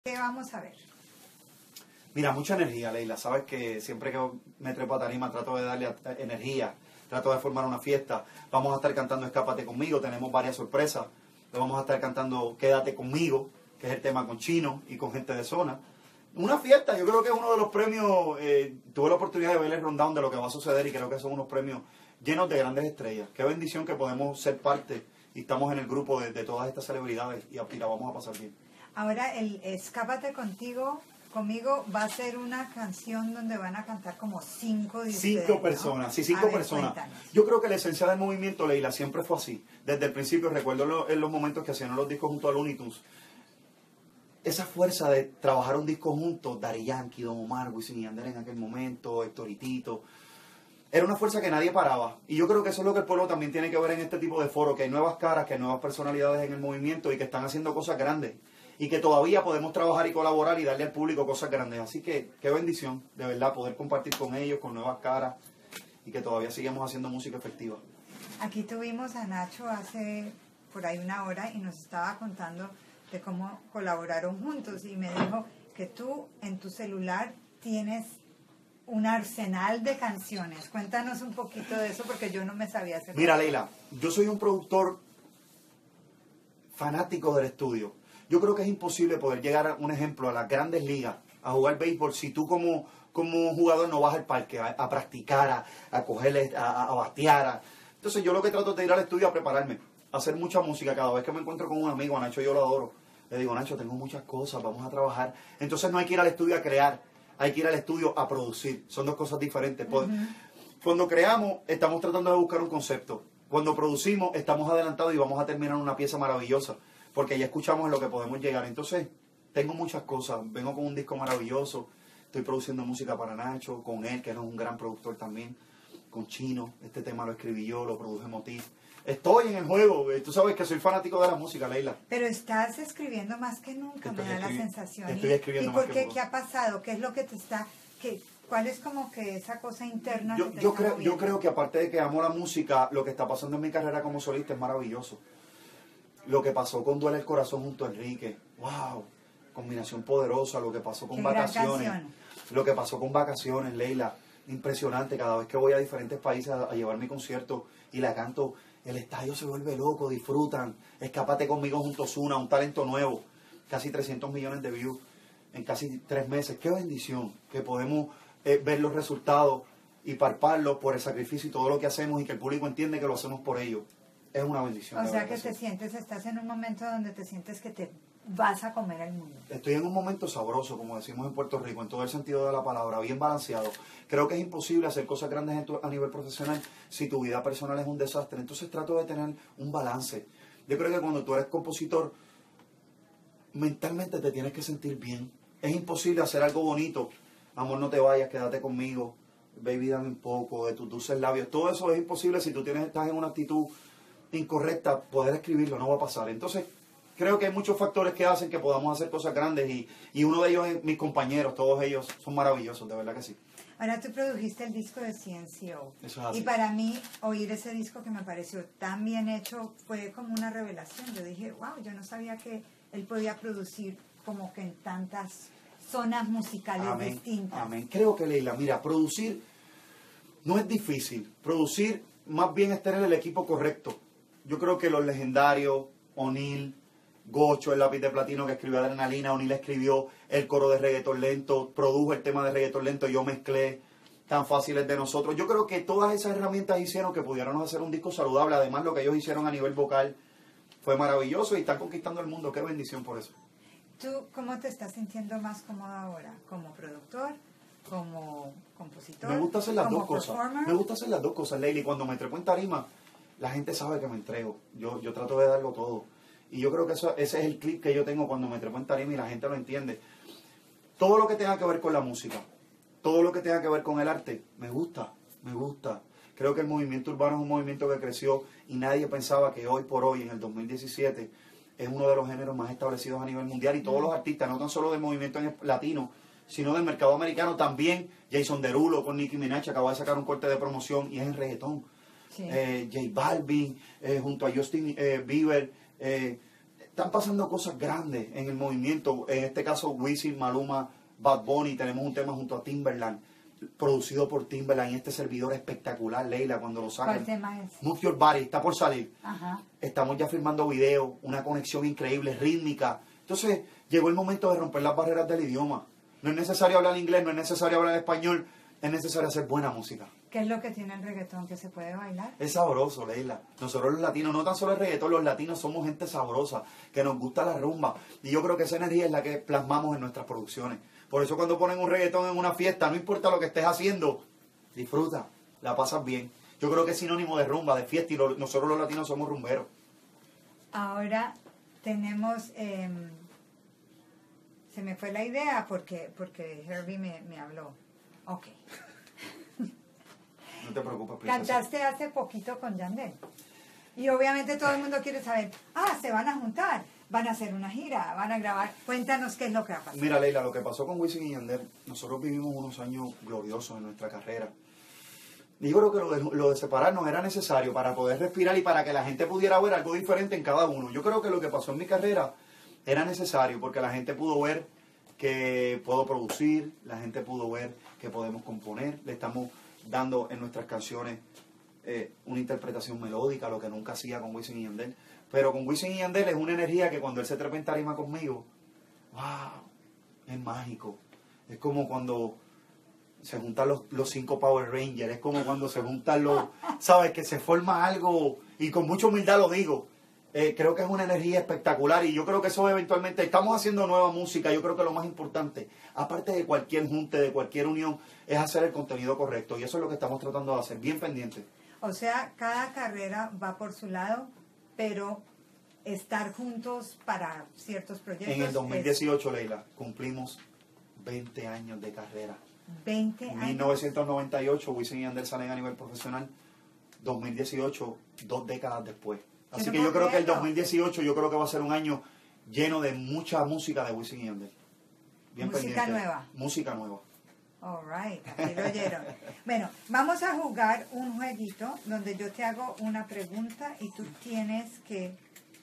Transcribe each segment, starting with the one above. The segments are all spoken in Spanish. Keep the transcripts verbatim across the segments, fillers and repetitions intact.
¿Qué vamos a ver? Mira, mucha energía, Leila. Sabes que siempre que me trepo a tarima trato de darle energía, trato de formar una fiesta. Vamos a estar cantando Escápate Conmigo, tenemos varias sorpresas. Vamos a estar cantando Quédate Conmigo, que es el tema con Chino y con gente de zona. Una fiesta, yo creo que es uno de los premios, eh, tuve la oportunidad de ver el rundown de lo que va a suceder y creo que son unos premios llenos de grandes estrellas. Qué bendición que podemos ser parte y estamos en el grupo de, de todas estas celebridades y, y la vamos a pasar bien. Ahora el Escápate Contigo, Conmigo va a ser una canción donde van a cantar como cinco de Cinco ustedes, personas, ¿no? sí, cinco ver, personas. Cuéntanos. Yo creo que la esencia del movimiento, Leila, siempre fue así. Desde el principio, recuerdo lo, en los momentos que hacían los discos junto a Looney Tunes, esa fuerza de trabajar un disco juntos, Daddy Yankee, Don Omar, Wisin y Yandel en aquel momento, Héctor y Tito, era una fuerza que nadie paraba. Y yo creo que eso es lo que el pueblo también tiene que ver en este tipo de foros, que hay nuevas caras, que hay nuevas personalidades en el movimiento y que están haciendo cosas grandes. Y que todavía podemos trabajar y colaborar y darle al público cosas grandes. Así que qué bendición, de verdad, poder compartir con ellos, con nuevas caras y que todavía sigamos haciendo música efectiva. Aquí tuvimos a Nacho hace por ahí una hora y nos estaba contando de cómo colaboraron juntos y me dijo que tú en tu celular tienes un arsenal de canciones. Cuéntanos un poquito de eso porque yo no me sabía hacer. Mira, Leila, yo soy un productor fanático del estudio. Yo creo que es imposible poder llegar, a un ejemplo, a las grandes ligas, a jugar béisbol, si tú como, como jugador no vas al parque a, a practicar, a, a cogerle, a, a batear. A... Entonces yo lo que trato es de ir al estudio a prepararme, a hacer mucha música. Cada vez que me encuentro con un amigo, a Nacho yo lo adoro, le digo, Nacho, tengo muchas cosas, vamos a trabajar. Entonces no hay que ir al estudio a crear, hay que ir al estudio a producir. Son dos cosas diferentes. Uh-huh. Cuando creamos, estamos tratando de buscar un concepto. Cuando producimos, estamos adelantados y vamos a terminar una pieza maravillosa. Porque ya escuchamos en lo que podemos llegar. Entonces, tengo muchas cosas. Vengo con un disco maravilloso. Estoy produciendo música para Nacho, con él, que es un gran productor también. Con Chino. Este tema lo escribí yo, lo produje Motif. Estoy en el juego. Tú sabes que soy fanático de la música, Leila. Pero estás escribiendo más que nunca, estoy me da la escribi- sensación. Estoy escribiendo ¿Y más por que qué? nunca. ¿Qué ha pasado? ¿Qué es lo que te está... Qué, ¿Cuál es como que esa cosa interna Yo, que te yo, está creo, moviendo? yo creo que aparte de que amo la música, lo que está pasando en mi carrera como solista es maravilloso. Lo que pasó con Duele el Corazón junto a Enrique, wow, combinación poderosa. Lo que pasó con Qué gran Vacaciones, canción. lo que pasó con Vacaciones, Leila, impresionante. Cada vez que voy a diferentes países a, a llevar mi concierto y la canto, el estadio se vuelve loco, disfrutan. Escápate Conmigo junto a Ozuna, un talento nuevo, casi trescientos millones de views en casi tres meses. Qué bendición que podemos eh, ver los resultados y palparlos por el sacrificio y todo lo que hacemos y que el público entiende que lo hacemos por ellos. Es una bendición. O sea que sí. te sientes, estás en un momento donde te sientes que te vas a comer el mundo. Estoy en un momento sabroso, como decimos en Puerto Rico, en todo el sentido de la palabra, bien balanceado. Creo que es imposible hacer cosas grandes en tu, a nivel profesional si tu vida personal es un desastre. Entonces trato de tener un balance. Yo creo que cuando tú eres compositor, mentalmente te tienes que sentir bien. Es imposible hacer algo bonito. Amor, no te vayas, quédate conmigo. Baby, dame un poco de tus dulces labios. Todo eso es imposible si tú tienes, estás en una actitud incorrecta. Poder escribirlo no va a pasar. Entonces creo que hay muchos factores que hacen que podamos hacer cosas grandes y, y uno de ellos es mis compañeros. Todos ellos son maravillosos, de verdad que sí. Ahora tú produjiste el disco de C N C O. Eso es así. Y para mí oír ese disco que me pareció tan bien hecho fue como una revelación. Yo dije, wow, yo no sabía que él podía producir como que en tantas zonas musicales Amén, distintas. amén. Creo que, Leila, mira, producir no es difícil. Producir más bien es tener el equipo correcto. Yo creo que los legendarios, O'Neill, Gocho, el lápiz de platino que escribió Adrenalina, O'Neill escribió el coro de reggaetón lento, produjo el tema de reggaetón lento, yo mezclé Tan Fáciles de Nosotros. Yo creo que todas esas herramientas hicieron que pudiéramos hacer un disco saludable. Además, lo que ellos hicieron a nivel vocal fue maravilloso y están conquistando el mundo. Qué bendición por eso. ¿Tú cómo te estás sintiendo más cómodo ahora? ¿Como productor? ¿Como compositor? Me gusta hacer las como dos cosas. performer? Me gusta hacer las dos cosas, Leila. Y cuando me trepo en tarima, la gente sabe que me entrego. Yo, yo trato de darlo todo. Y yo creo que eso, ese es el clip que yo tengo cuando me trepo en tarima y la gente lo entiende. Todo lo que tenga que ver con la música, todo lo que tenga que ver con el arte, me gusta, me gusta. Creo que el movimiento urbano es un movimiento que creció y nadie pensaba que hoy por hoy, en el dos mil diecisiete, es uno de los géneros más establecidos a nivel mundial. Y todos los artistas, no tan solo del movimiento latino, sino del mercado americano también. Jason Derulo con Nicki Minaj acaba de sacar un corte de promoción y es en reggaetón. Sí. Eh, J Balvin, eh, junto a Justin eh, Bieber. Eh, están pasando cosas grandes en el movimiento. En este caso, Wisin, Maluma, Bad Bunny, tenemos un tema junto a Timberland, producido por Timberland, y este servidor espectacular, Leila, cuando lo sacan. ¿Cuál tema es? Move Your Body, está por salir. Ajá. Estamos ya filmando videos, una conexión increíble, rítmica. Entonces, llegó el momento de romper las barreras del idioma. No es necesario hablar inglés, no es necesario hablar español, es necesario hacer buena música. ¿Qué es lo que tiene el reggaetón que se puede bailar? Es sabroso, Leila. Nosotros los latinos, no tan solo el reggaetón, los latinos somos gente sabrosa, que nos gusta la rumba. Y yo creo que esa energía es la que plasmamos en nuestras producciones. Por eso cuando ponen un reggaetón en una fiesta, no importa lo que estés haciendo, disfruta, la pasas bien. Yo creo que es sinónimo de rumba, de fiesta, y lo, nosotros los latinos somos rumberos. Ahora tenemos... Eh, se me fue la idea porque, porque Herbie me, me habló. Ok. No te preocupes, princesa. Cantaste hace poquito con Yandel. Y obviamente todo el mundo quiere saber, ah, se van a juntar, van a hacer una gira, van a grabar. Cuéntanos qué es lo que va a pasar. Mira, Leila, lo que pasó con Wisin y Yandel, nosotros vivimos unos años gloriosos en nuestra carrera. Y yo creo que lo de, lo de separarnos era necesario para poder respirar y para que la gente pudiera ver algo diferente en cada uno. Yo creo que lo que pasó en mi carrera era necesario porque la gente pudo ver que puedo producir, la gente pudo ver que podemos componer, le estamos dando en nuestras canciones eh, una interpretación melódica, lo que nunca hacía con Wisin y Yandel. Pero con Wisin y Yandel es una energía que cuando él se trepa en tarima conmigo, wow, es mágico. Es como cuando se juntan los, los cinco Power Rangers, es como cuando se juntan los, sabes, que se forma algo, y con mucha humildad lo digo. Eh, creo que es una energía espectacular y yo creo que eso eventualmente, estamos haciendo nueva música, yo creo que lo más importante, aparte de cualquier junte, de cualquier unión, es hacer el contenido correcto y eso es lo que estamos tratando de hacer, bien pendiente. O sea, cada carrera va por su lado, pero estar juntos para ciertos proyectos. En el dos mil dieciocho, es... Leila, cumplimos veinte años de carrera. veinte años. mil novecientos noventa y ocho, Wisin y Yandel salen a nivel profesional, dos mil dieciocho, dos décadas después. Así que yo creo que el dos mil dieciocho yo creo que va a ser un año lleno de mucha música de Wisin y Yandel. Bien música pendiente. nueva. Música nueva. All right, aquí lo oyeron. Bueno, vamos a jugar un jueguito donde yo te hago una pregunta y tú tienes que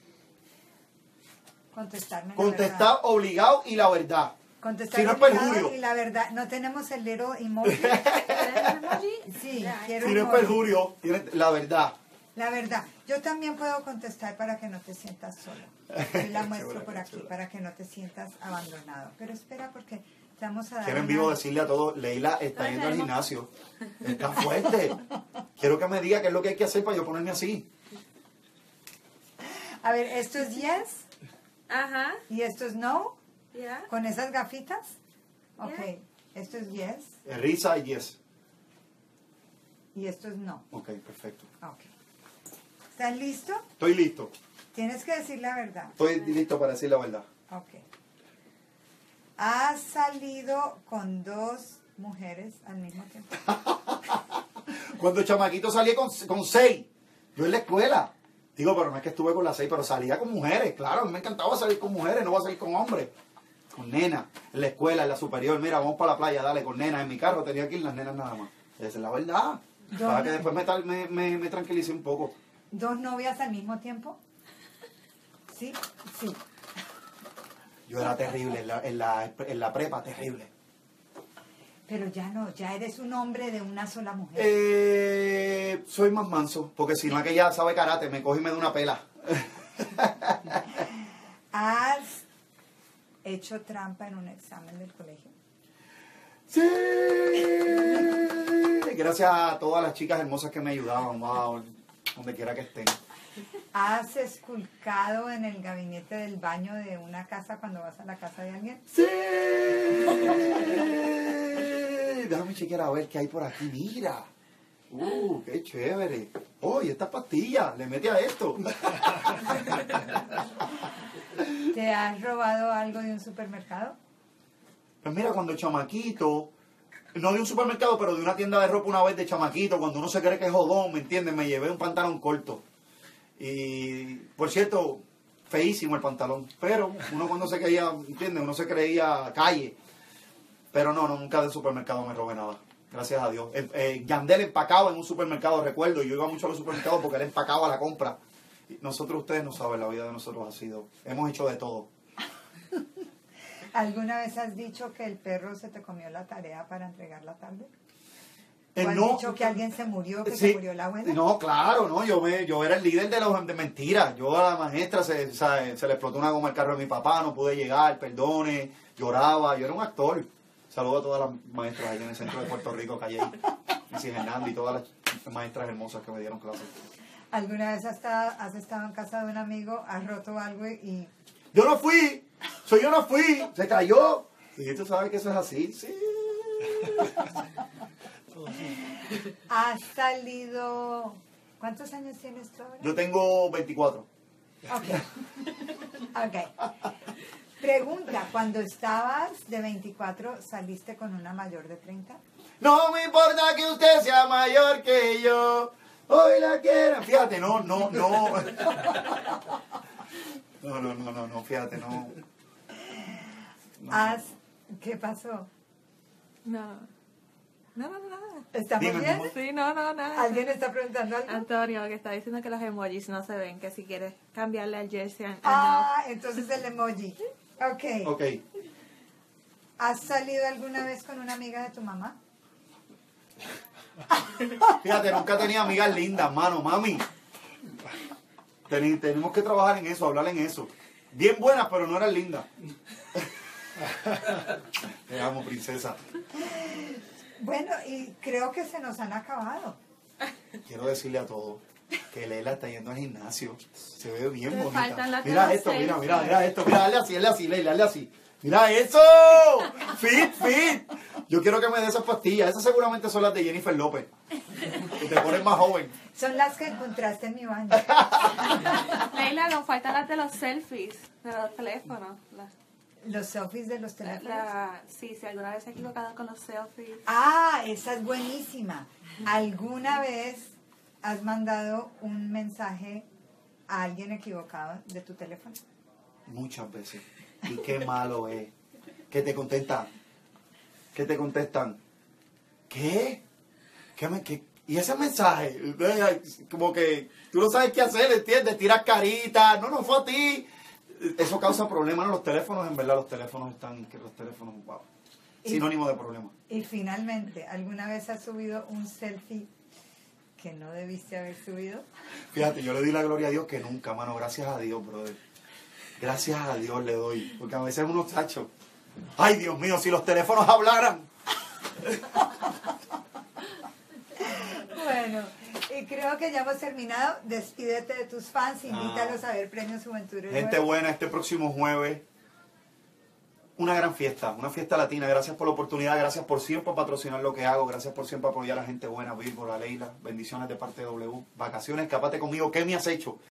contestarme. Contestar obligado y la verdad. Contestar si no es obligado perjurio. Y la verdad, no tenemos el little emoji. Sí, quiero si no es perjurio, tienes la verdad. La verdad, yo también puedo contestar para que no te sientas solo. Y la muestro por aquí para que no te sientas abandonado. Pero espera porque te vamos a dar. Quiero en una... vivo decirle a todos, Leila está yendo al gimnasio. Está fuerte. Quiero que me diga qué es lo que hay que hacer para yo ponerme así. A ver, esto es yes. Ajá. Y esto es no. Yeah. Con esas gafitas. Ok. Yeah. Esto es yes. Risa y yes. Y esto es no. Ok, perfecto. Ok. ¿Estás listo? Estoy listo. Tienes que decir la verdad. Estoy listo para decir la verdad. Ok. ¿Has salido con dos mujeres al mismo tiempo? Cuando chamaquito salía con, con seis. Yo en la escuela. Digo, pero no es que estuve con las seis, pero salía con mujeres. Claro, a mí me encantaba salir con mujeres, no voy a salir con hombres. Con nenas. En la escuela, en la superior. Mira, vamos para la playa, dale, con nenas. En mi carro tenía que ir las nenas nada más. Esa es la verdad. Para que después me, me, me, me tranquilicé un poco. ¿Dos novias al mismo tiempo? Sí, sí. Yo era terrible, en la, en la, en la prepa, terrible. Pero ya no, ya eres un hombre de una sola mujer. Eh, soy más manso, porque si no aquella sabe karate, me coge y me da una pela. ¿Has hecho trampa en un examen del colegio? Sí. Gracias a todas las chicas hermosas que me ayudaban, wow, donde quiera que estén. ¿Has esculcado en el gabinete del baño de una casa cuando vas a la casa de alguien? Sí. Déjame chequear a ver qué hay por aquí. Mira. Uh, qué chévere. Oh, y esta pastilla, le mete a esto. ¿Te has robado algo de un supermercado? Pues mira, cuando chamaquito, no de un supermercado, pero de una tienda de ropa una vez de chamaquito, cuando uno se cree que es jodón, ¿me entiendes? Me llevé un pantalón corto. Y, por cierto, feísimo el pantalón. Pero uno cuando se creía, ¿entiendes? Uno se creía calle. Pero no, no, nunca del supermercado me robé nada. Gracias a Dios. Eh, eh, Yandel empacaba en un supermercado, recuerdo. Yo iba mucho a los supermercados porque él empacaba la compra. Nosotros, ustedes no saben, la vida de nosotros ha sido, hemos hecho de todo. ¿Alguna vez has dicho que el perro se te comió la tarea para entregar la tablet? ¿O Eh, has no, dicho que alguien se murió, que sí, se murió la abuela? No, claro, no, yo me, yo era el líder de los de mentiras. Yo a la maestra se, se, se le explotó una goma al carro de mi papá, no pude llegar, perdone, lloraba, yo era un actor. Saludo a todas las maestras ahí en el centro de Puerto Rico, Calle, Missis Hernández y todas las maestras hermosas que me dieron clases. ¿Alguna vez has estado, has estado en casa de un amigo, has roto algo y... Yo no fui, soy yo no fui, se cayó. Y tú sabes que eso es así, sí. ¿Has salido... ¿Cuántos años tienes tú ahora? Yo tengo veinticuatro. Ok. Ok. Pregunta, cuando estabas de veinticuatro, ¿saliste con una mayor de treinta? No me importa que usted sea mayor que yo, hoy la quiero. Fíjate, no, no, no. No, no, no, no, no, fíjate, no. No. ¿Has... ¿Qué pasó? No. No, no, no, nada. ¿Estamos Dime, bien? amor. Sí, no, no, nada. ¿Alguien está preguntando algo? Antonio, que está diciendo que los emojis no se ven, que si quieres cambiarle al jersey. a- Ah, entonces el emoji. Ok. Ok. ¿Has salido alguna vez con una amiga de tu mamá? Fíjate, nunca tenía amigas lindas, mano, mami. Teni- tenemos que trabajar en eso, hablar en eso. Bien buenas, pero no eran lindas. Te amo, princesa. Bueno, y creo que se nos han acabado. Quiero decirle a todos que Leila está yendo al gimnasio. Se ve bien Te bonita. faltan las Mira de esto, los mira, seis. mira, mira esto. Mira, dale así, dale así, Leila, dale así. Mira eso. Fit, fit. Yo quiero que me dé esas pastillas. Esas seguramente son las de Jennifer López. Y te pones más joven. Son las que encontraste en mi baño. Leila, nos faltan las de los selfies, de los teléfonos. La, Los selfies de los teléfonos. la- sí, si alguna vez se ha equivocado con los selfies. Ah, esa es buenísima. ¿Alguna vez has mandado un mensaje a alguien equivocado de tu teléfono? Muchas veces. Y qué malo es. Que te contestan. Que te contestan. ¿Qué? ¿Qué me, qué? ¿Y ese mensaje? Como que tú no sabes qué hacer, ¿entiendes? Tiras caritas. No, no fue a ti. Eso causa problemas en los teléfonos. En verdad, los teléfonos están... Que los teléfonos, wow. Sinónimo de problemas. Y finalmente, ¿alguna vez has subido un selfie que no debiste haber subido? Fíjate, yo le doy la gloria a Dios que nunca, mano. Gracias a Dios, brother. Gracias a Dios le doy. Porque a veces uno tacho. Ay, Dios mío, si los teléfonos hablaran. Bueno, y creo que ya hemos terminado. Despídete de tus fans, invítalos a ver Premios Juventud. Gente buena, este próximo jueves, una gran fiesta, una fiesta latina. Gracias por la oportunidad, gracias por siempre patrocinar lo que hago, gracias por siempre apoyar a la gente buena, Billboard, a Leila. Bendiciones de parte de W. Vacaciones, escápate conmigo. ¿Qué me has hecho?